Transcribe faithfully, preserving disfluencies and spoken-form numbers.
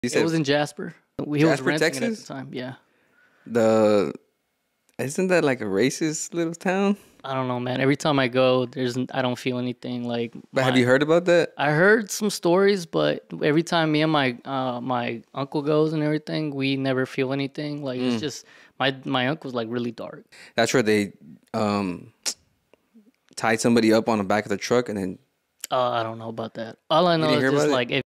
You It said was in Jasper. He was Jasper, renting it at Texas? the time. Yeah. the isn't that like a racist little town? I don't know, man. Every time I go, there's I don't feel anything. Like But have my, you heard about that? I heard some stories, but every time me and my uh my uncle goes and everything, we never feel anything. Like it's just my my uncle's like really dark. That's where they um tied somebody up on the back of the truck and then Uh, I don't know about that. All I you know didn't is hear just about it? like if